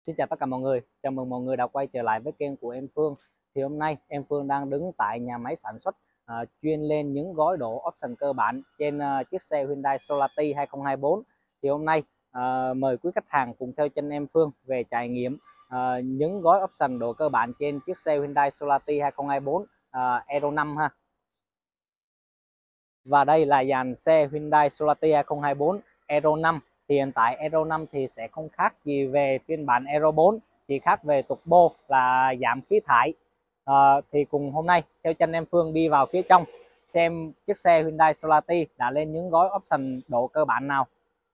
Xin chào tất cả mọi người, chào mừng mọi người đã quay trở lại với kênh của em Phương. Thì hôm nay em Phương đang đứng tại nhà máy sản xuất chuyên lên những gói độ option cơ bản trên chiếc xe Hyundai Solati 2024. Thì hôm nay mời quý khách hàng cùng theo chân em Phương về trải nghiệm những gói option độ cơ bản trên chiếc xe Hyundai Solati 2024 Euro 5 ha. Và đây là dàn xe Hyundai Solati 2024 Euro 5. Thì hiện tại Euro 5 thì sẽ không khác gì về phiên bản Euro 4, chỉ khác về turbo là giảm khí thải. Thì cùng hôm nay theo chân em Phương đi vào phía trong xem chiếc xe Hyundai Solati đã lên những gói option độ cơ bản nào.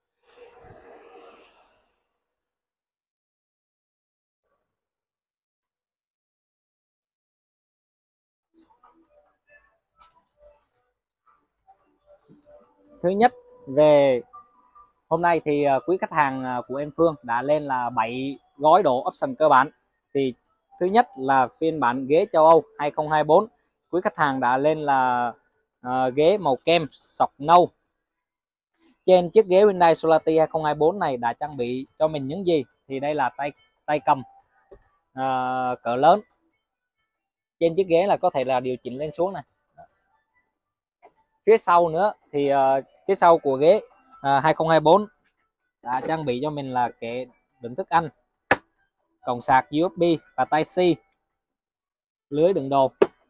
Thứ nhất, về hôm nay thì quý khách hàng của em Phương đã lên là 7 gói độ option cơ bản. Thì thứ nhất là phiên bản ghế châu Âu 2024, quý khách hàng đã lên là ghế màu kem sọc nâu. Trên chiếc ghế Hyundai Solati 2024 này đã trang bị cho mình những gì? Thì đây là tay cầm cỡ lớn. Trên chiếc ghế là có thể là điều chỉnh lên xuống này. Phía sau nữa thì phía sau của ghế 2024 đã trang bị cho mình là kệ đựng thức ăn, cổng sạc USB và Type-C, lưới đựng đồ.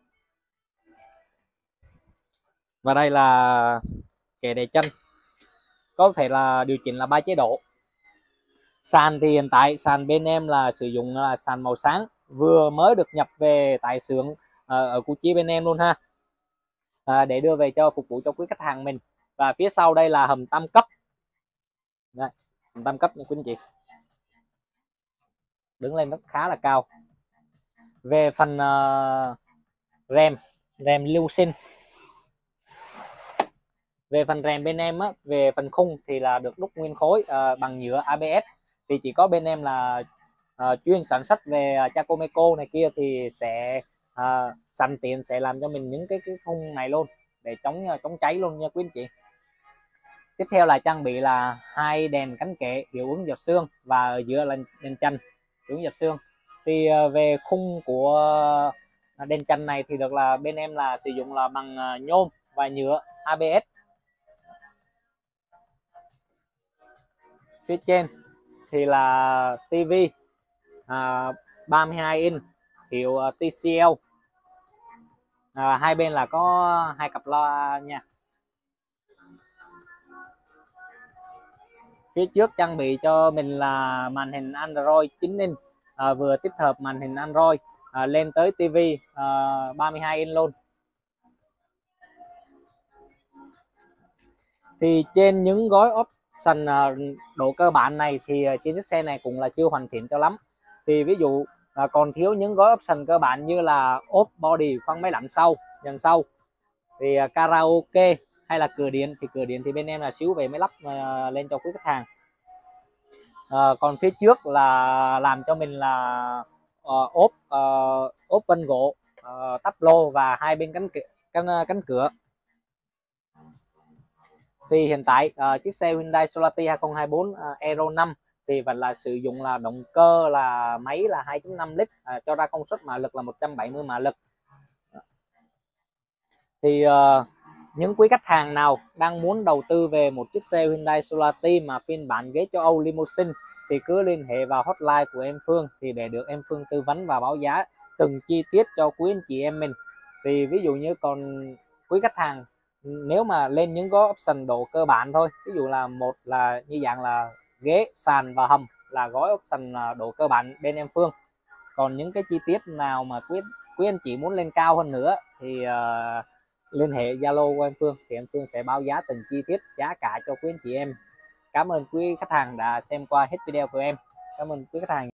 Và đây là kệ để chân, có thể là điều chỉnh là 3 chế độ. Sàn thì hiện tại sàn bên em là sử dụng là sàn màu sáng, vừa mới được nhập về tại xưởng ở Củ Chi bên em luôn ha, để đưa về cho phục vụ cho quý khách hàng mình. Và phía sau đây là hầm tam cấp. Đây, hầm tam cấp nha quý anh chị, đứng lên rất khá là cao. Về phần rèm lưu sinh, về phần rèm bên em á, về phần khung thì là được đúc nguyên khối bằng nhựa ABS. Thì chỉ có bên em là chuyên sản xuất về Chacomeco này kia thì sẽ sẵn tiện sẽ làm cho mình những cái khung này luôn để chống cháy luôn nha quý anh chị. Tiếp theo là trang bị là 2 đèn cánh kệ hiệu ứng giọt sương và ở giữa là đèn chân hiệu ứng giọt sương. Thì về khung của đèn chân này thì được là bên em là sử dụng là bằng nhôm và nhựa ABS. Phía trên thì là TV 32 inch hiệu TCL, hai bên là có 2 cặp loa nha. Phía trước trang bị cho mình là màn hình Android 9 inch, vừa tích hợp màn hình Android lên tới TV 32 inch luôn. Thì trên những gói option độ cơ bản này thì trên chiếc xe này cũng là chưa hoàn thiện cho lắm. Thì ví dụ còn thiếu những gói option cơ bản như là ốp body, khoang máy lạnh sau, dàn sau, thì karaoke hay là cửa điện thì bên em là xíu về mới lắp lên cho quý khách hàng. Còn phía trước là làm cho mình là ốp vân gỗ, tắp lô và hai bên cánh cửa. Thì hiện tại chiếc xe Hyundai Solati 2024 Euro 5 thì vẫn là sử dụng là động cơ là máy là 2.5 lít, cho ra công suất mã lực là 170 mã lực. Thì những quý khách hàng nào đang muốn đầu tư về một chiếc xe Hyundai Solati mà phiên bản ghế châu Âu Limousine thì cứ liên hệ vào hotline của em Phương thì để được em Phương tư vấn và báo giá từng chi tiết cho quý anh chị em mình. Thì ví dụ như còn quý khách hàng nếu mà lên những gói option độ cơ bản thôi, ví dụ là một là như dạng là ghế, sàn và hầm là gói option độ cơ bản bên em Phương. Còn những cái chi tiết nào mà quý anh chị muốn lên cao hơn nữa thì liên hệ Zalo của em Phương thì em Phương sẽ báo giá từng chi tiết giá cả cho quý anh chị em. Cảm ơn quý khách hàng đã xem qua hết video của em. Cảm ơn quý khách hàng.